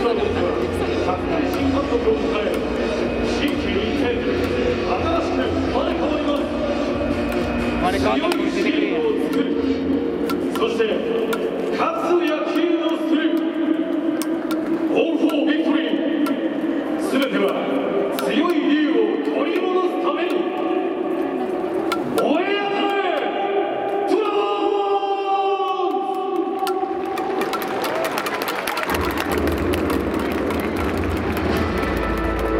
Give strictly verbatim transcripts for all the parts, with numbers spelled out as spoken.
ドラゴンズは各界新監督を迎え心機一転新しく生まれ変わります。強いチームを作る、そして勝つ野球をする。オールフォービクトリー。すべては強い竜を取り戻すために。燃え上がれドラゴ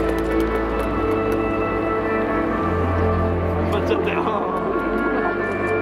ンズ。始まっちゃったよ。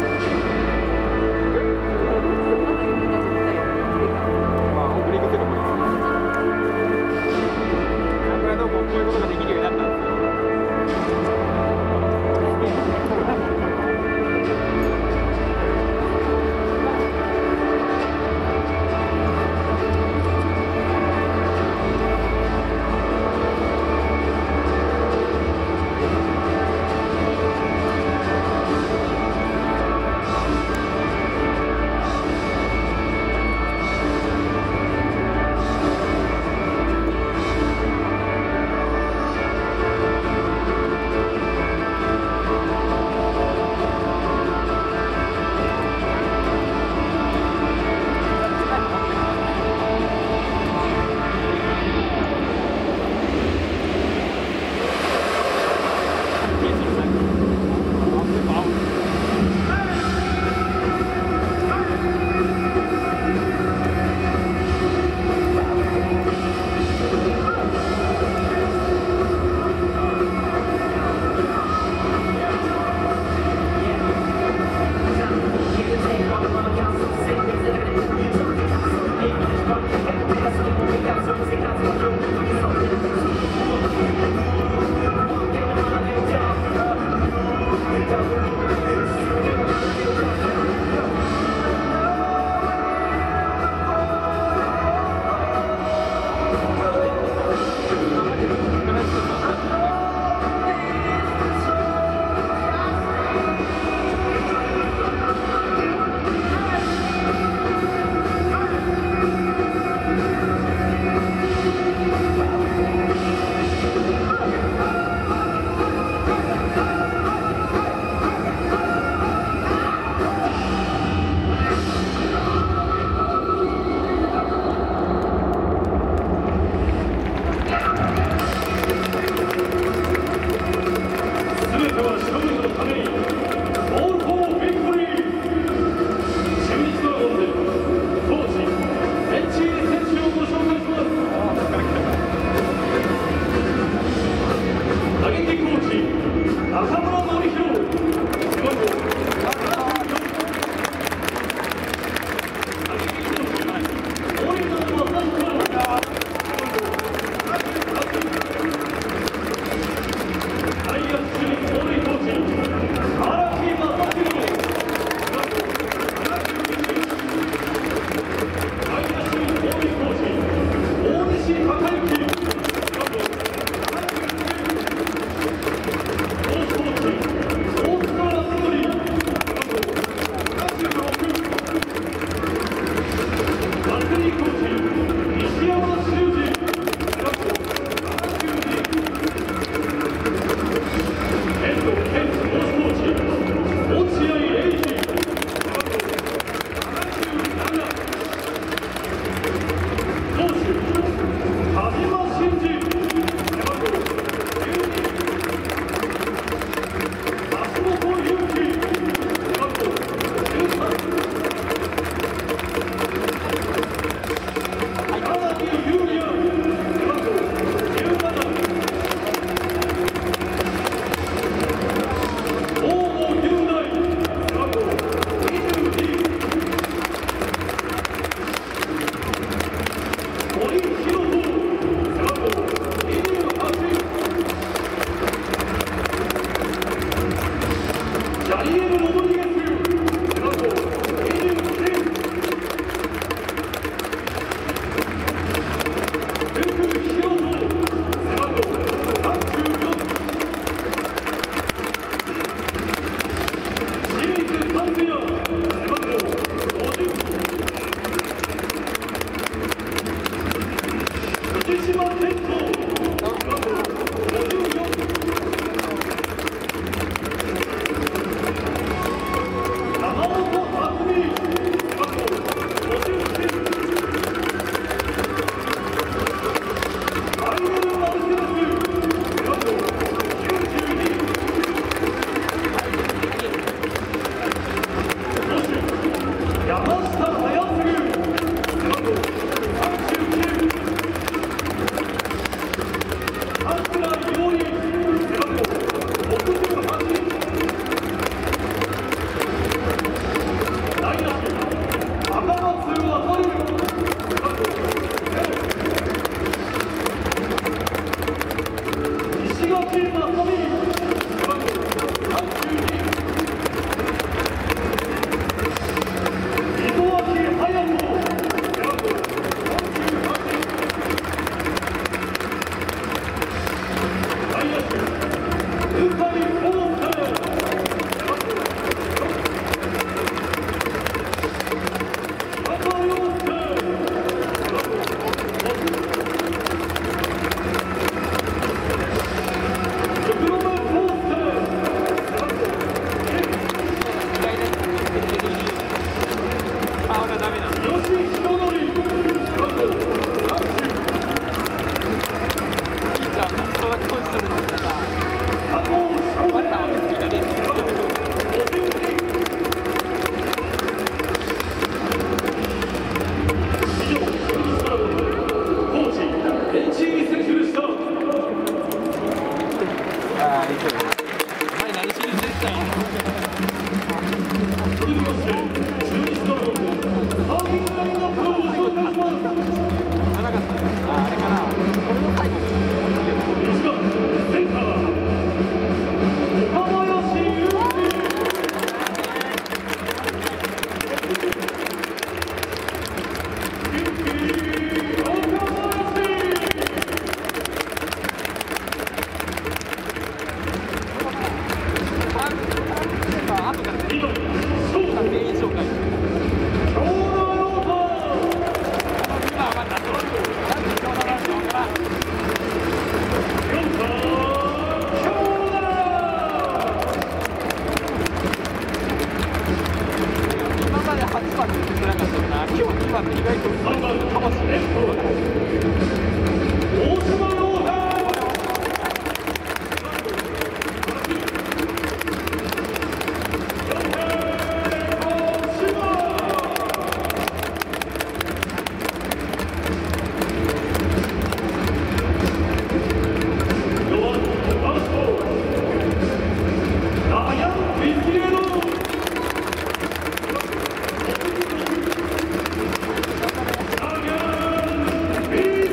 Peace.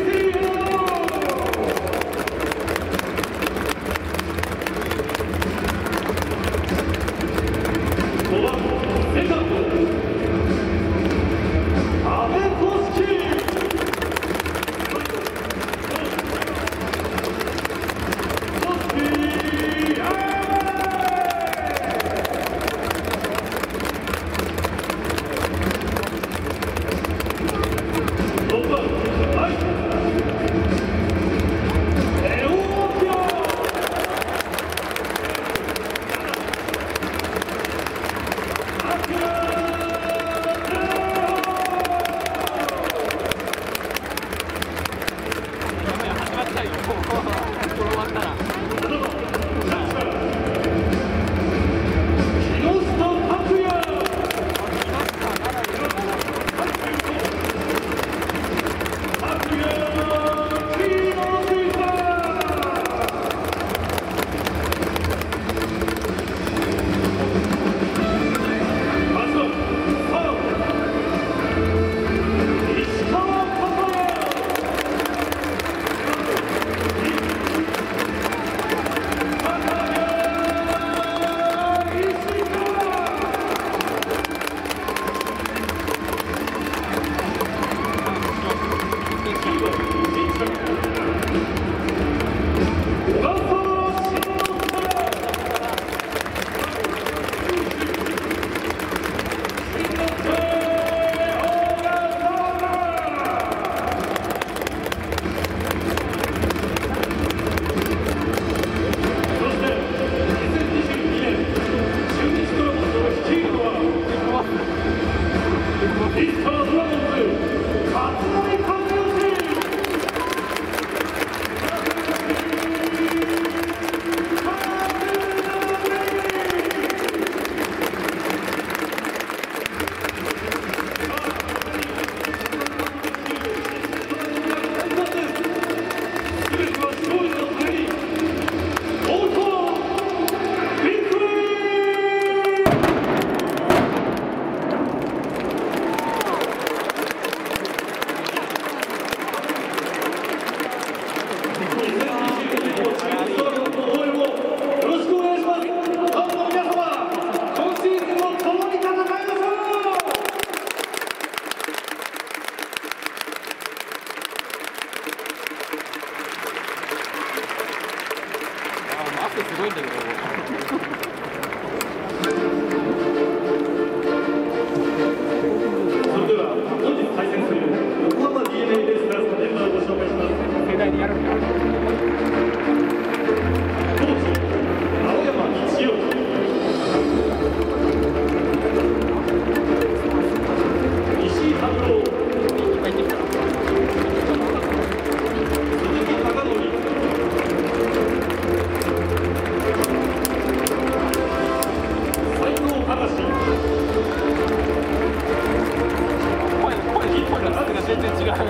全然違う。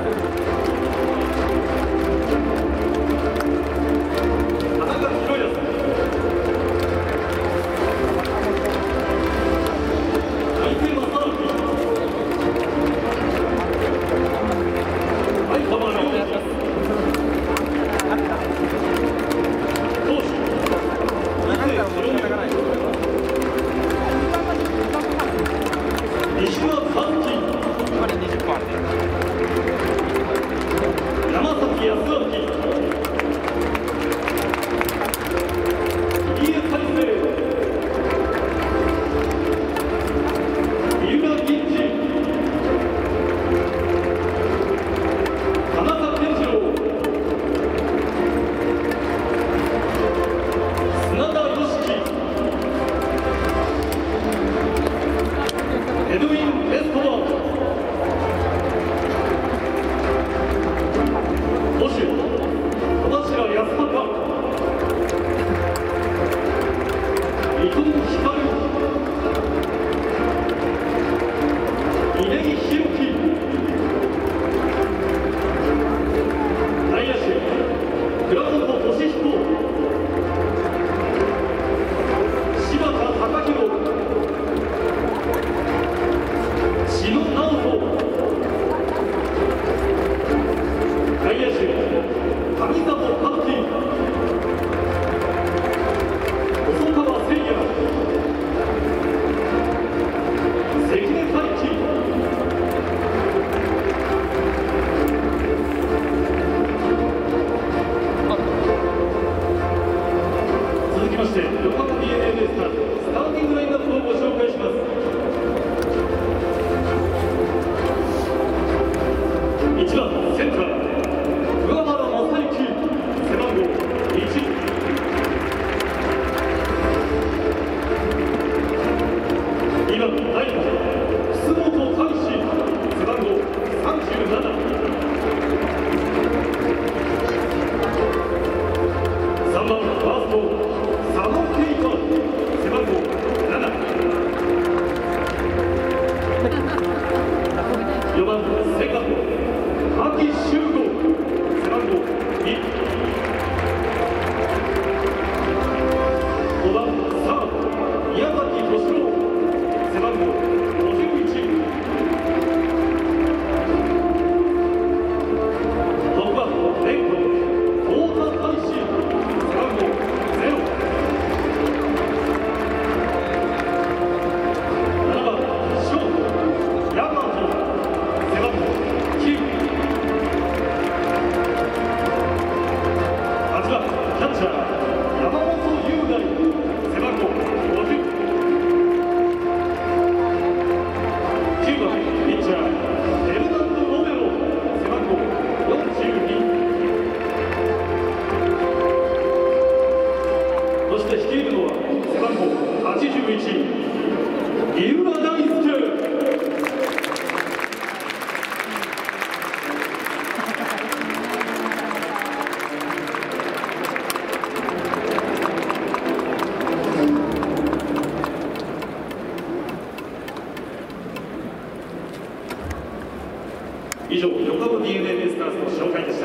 以上、横浜 ディーエヌエー ベイスターズの紹介でした。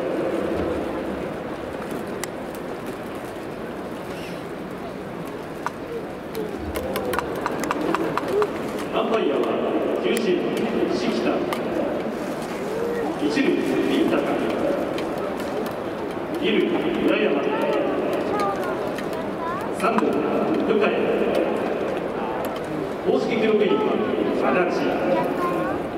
アンパイアは球審、敷田、一塁、三鷹、二塁、浦山、三塁、深谷、公式記録員は足立。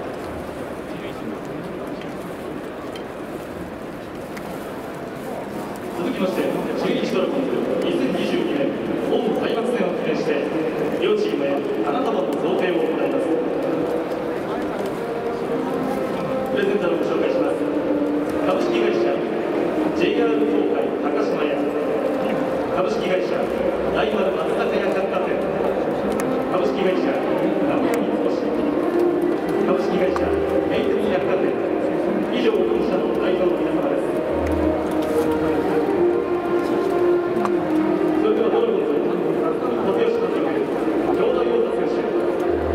続きまして、中日ドラゴンズにせんにじゅうにねんホーム開幕戦を記念して、両チームへ花束の贈呈を行います。プレゼンターをご紹介します。株式会社 ジェイアール 東海高島屋、株式会社大丸松坂屋百貨店、株式会社名古屋三越、株式会社メイテリ百貨店、以上本社の代表の皆様です。それではドラゴンズ、立吉監督、京田陽太選手、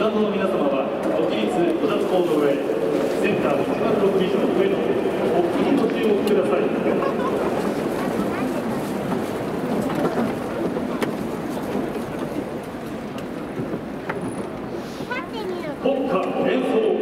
タンドの皆様はご起立ご脱法の上、センターいちまんろく以上上のお国にご注目ください。国歌演奏。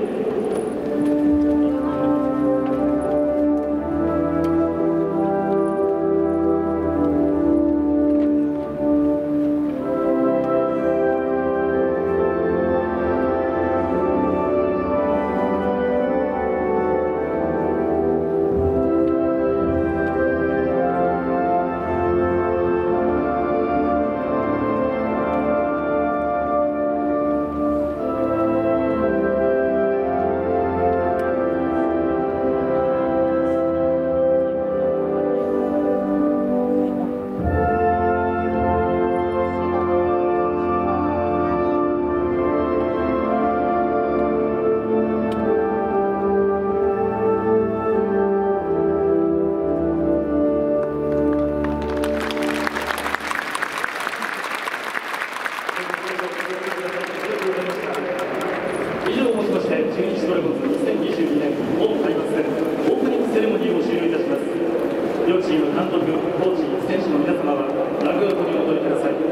以上をもちまして、中日ドラゴンズにせんにじゅうにねん本開幕戦オープニングセレモニーを終了いたします。両チーム監督、コーチ、選手の皆様はラグアウトにお戻りください。